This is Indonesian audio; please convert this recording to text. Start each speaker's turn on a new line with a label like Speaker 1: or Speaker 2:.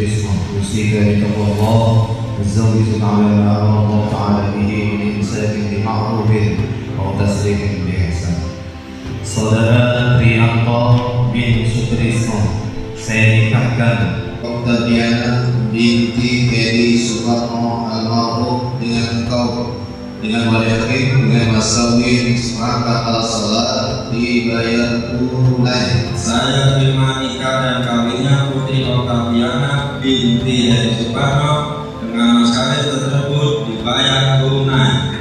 Speaker 1: Sutrisno Usika Bitaqwallah Zawiju ta'ala Allah ta'ala bihi min insafin di ma'rufin atau tasrifin bi ihsan. Saudara Trianto bin Sutrisno saya nikahkan Dr. Diana binti Kedi Sukarno almarhum dengan engkau dengan waliyakin dengan masawin sepakat al-salat dibayar tunai.
Speaker 2: Saya terima nikah dan kawinnya Putri Oktaviana binti Heri Sukarno dengan mas kawin tersebut dibayar tunai.